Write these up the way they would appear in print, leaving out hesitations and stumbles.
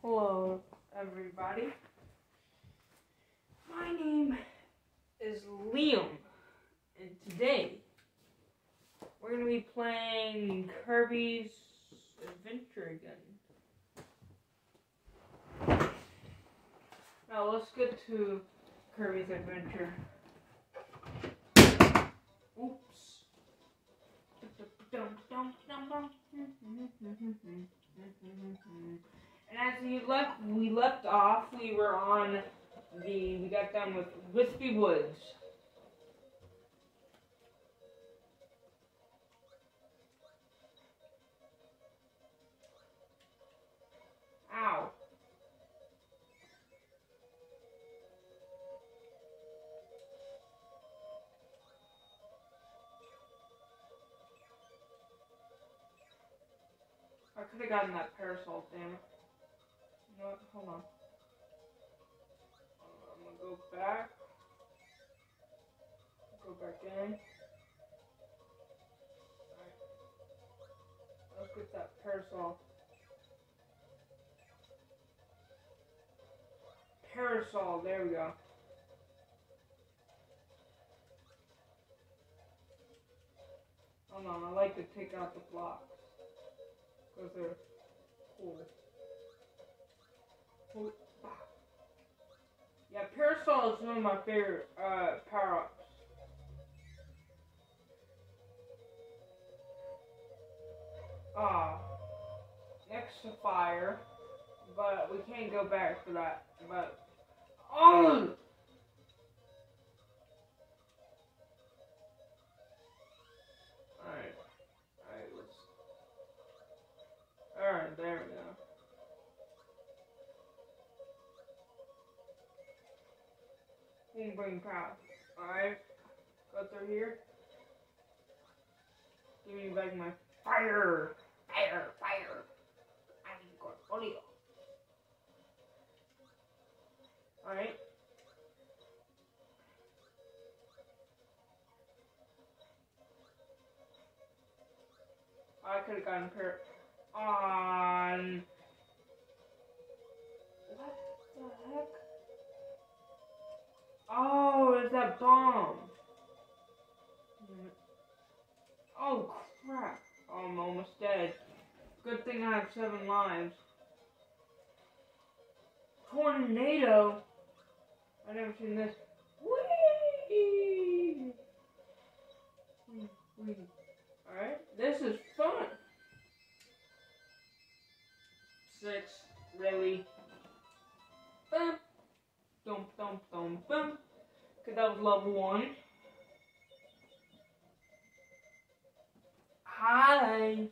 Hello, everybody. My name is Liam, and today we're going to be playing Kirby's Adventure again. Now let's get to Kirby's Adventure. Oops. And as we left off, we got done with Wispy Woods. Ow. I could have gotten that parasol, damn it. You know what? Hold on. I'm gonna go back. Go back in. Alright. Let's get that parasol. Parasol, there we go. Hold on, I like to take out the blocks. Because they're cool. Yeah, parasol is one of my favorite power-ups. Next to fire, but we can't go back for that. But alright, there we go. Bring crowd. Alright, go through here. Give me back my fire. Fire. I need portfolio. Alright. I could have gotten pair on. What the heck? Oh, it's that bomb. Oh, crap. Oh, I'm almost dead. Good thing I have 7 lives. Tornado? I've never seen this. Whee! Alright, this is fun. 6, really? Bam. Dum. Okay, that was level 1. Hi.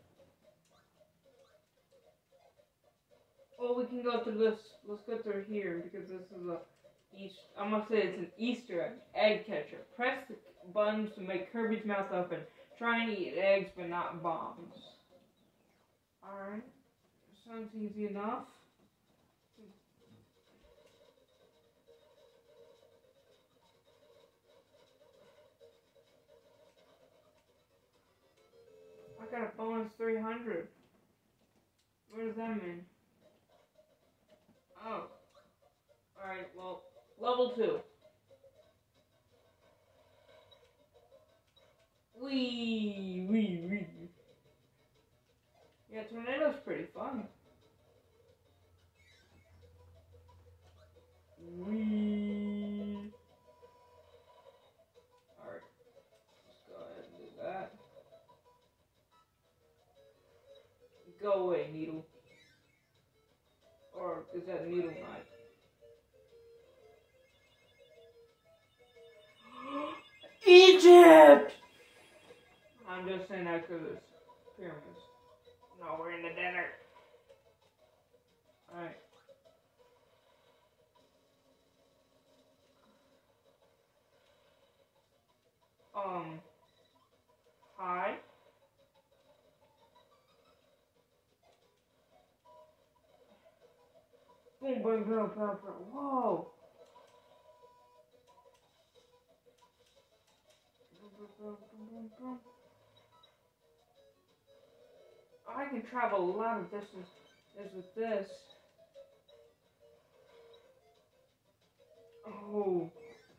Oh, we can go through this. Let's go through here because this is I'm gonna say it's an Easter egg catcher. Press the buttons to make Kirby's mouth open. Try and eat eggs, but not bombs. Alright. Sounds easy enough. I got a bonus 300. What does that mean? Oh. Alright, well, level 2. Wee. Yeah, tornado's pretty fun. Wee. Alright. Let's go ahead and do that. Go away, needle. Or is that needle knife? Egypt! I'm just saying that because it's pyramids. No, we're in the desert. Alright. Hi. Boom. Whoa. I can travel a lot of distance with this. Oh.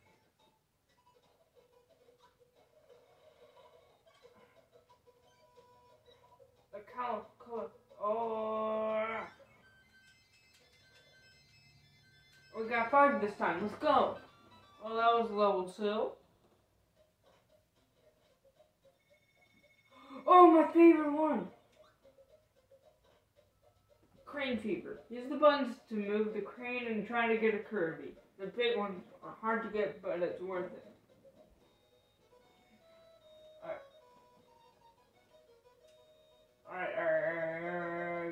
The color. Oh. We got 5 this time. Let's go. Well, that was level 2. Oh, my favorite one. Crane fever. Use the buttons to move the crane and try to get a Kirby. The big ones are hard to get, but it's worth it. Alright.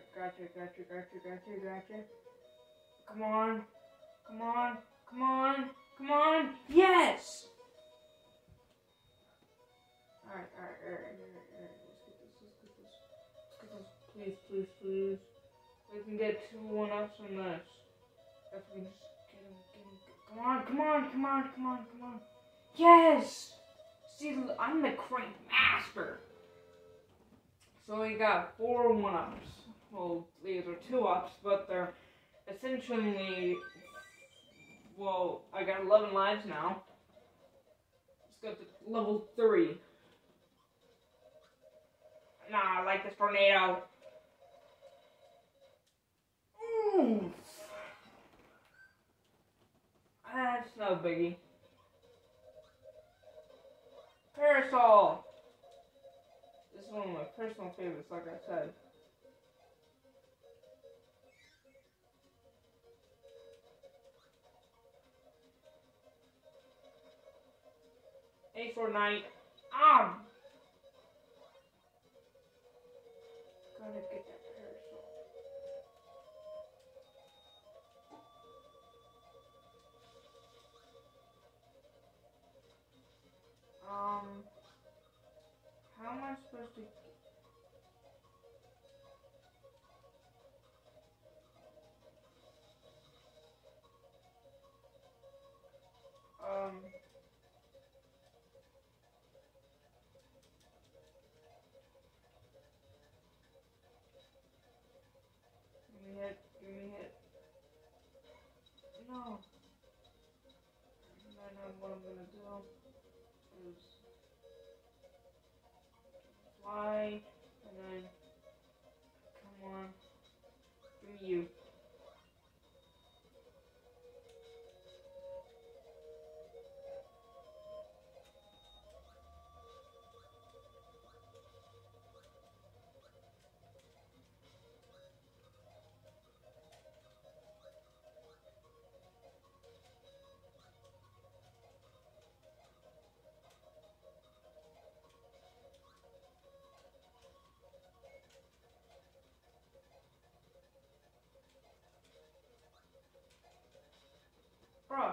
Gotcha. Come on. Yes! Alright. Let's get this. Please. We can get 2 1-ups on this. If we can just get him. Come on. Yes! See, I'm the crane master. So we got 4 1-ups. Well, these are 2-ups, but they're essentially, well, I got 11 lives now. Let's go to level 3. Nah, I like this tornado. Ooh. That's no biggie. Parasol. This is one of my personal favorites, like I said. A4 Knight. Gotta get that parasol. How am I supposed to... Give me hit. No. I know what I'm gonna do is fly, and then, come on, give me you. Bruh.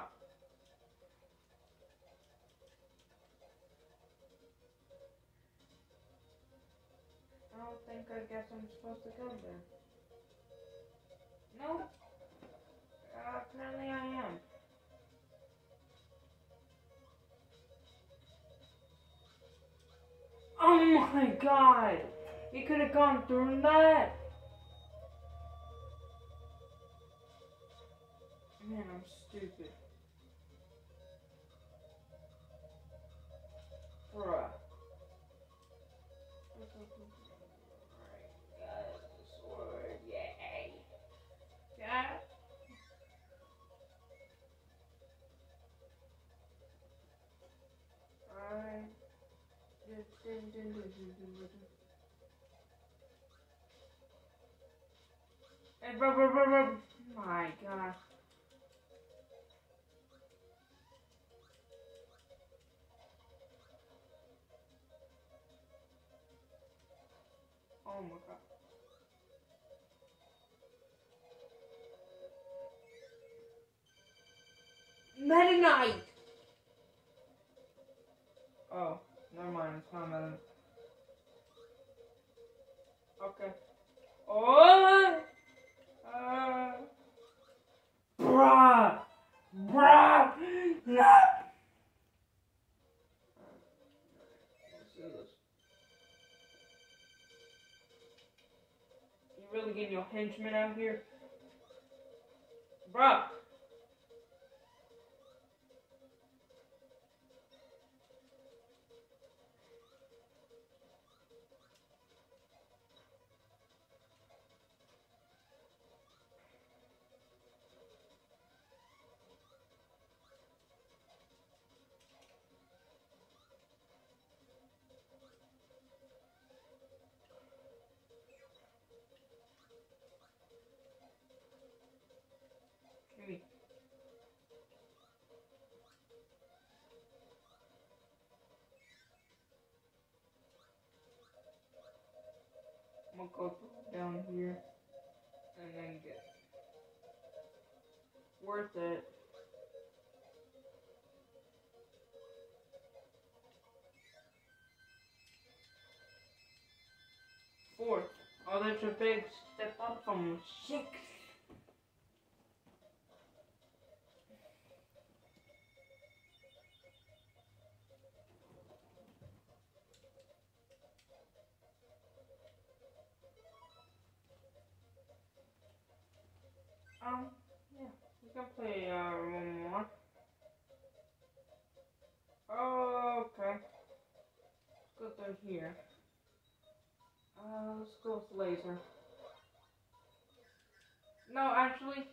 I guess I'm supposed to go there. No. Apparently I am. Oh my god! You could have gone through that! Man, I'm stupid. Bruh. Hey, bro. My God. Oh my God. Meta Knight! Oh, never mind. It's not Meta. Okay. Oh! Bruh! No! You really getting your henchmen out here? Bruh! I'm gonna go down here and then get worth it. Fourth. Oh, that's a big step up from 6. Yeah, we can play one more. Okay. Let's go through here. Let's go with laser. No, actually.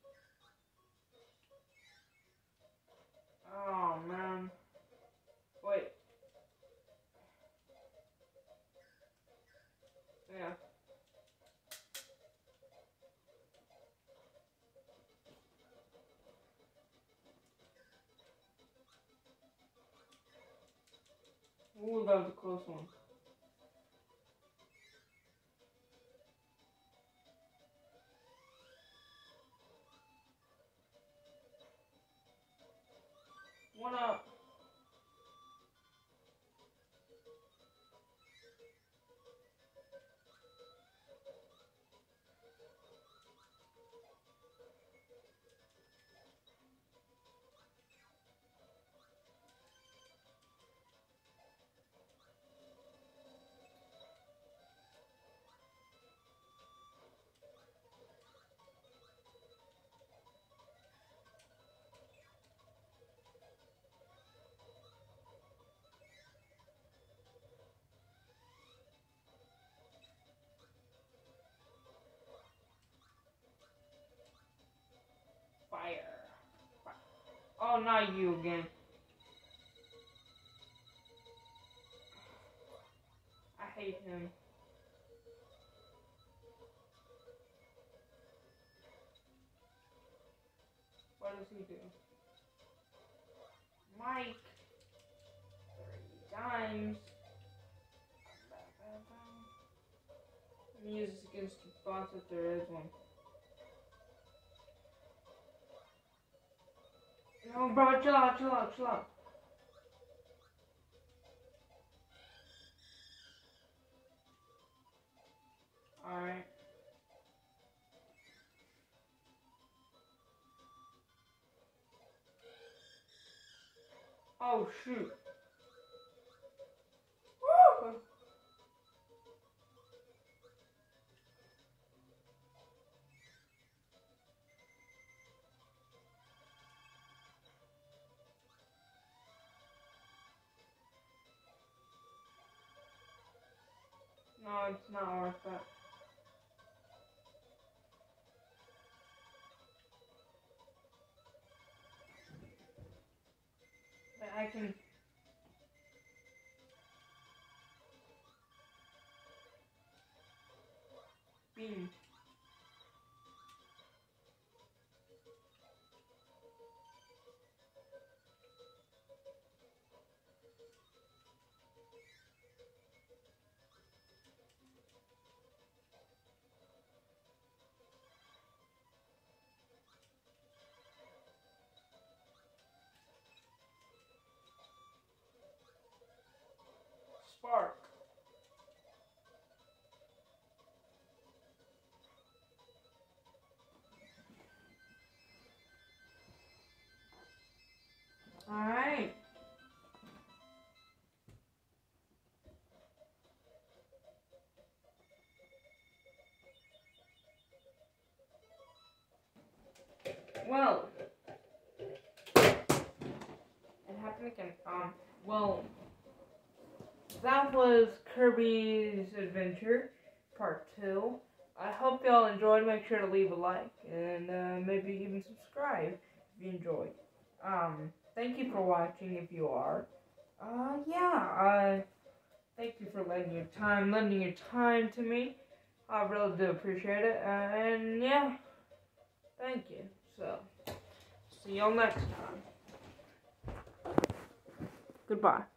Oh, man. Wait. Yeah. Ooh, that was a close one. One up. Fire. Oh, not you again. I hate him. What does he do? Mike. 3 times. Let me use this against the boss if there is one. No, bro, chill out, chill out, chill out. Alright. Oh, shoot. Woo! No, it's not worth it. But I can... beam. Spark. Alright. Well, it happened again. Well, that was Kirby's Adventure Part 2. I hope y'all enjoyed. Make sure to leave a like and maybe even subscribe if you enjoyed. Thank you for watching if you are. Thank you for lending your time to me. I really do appreciate it. And yeah, thank you. So, see y'all next time. Goodbye.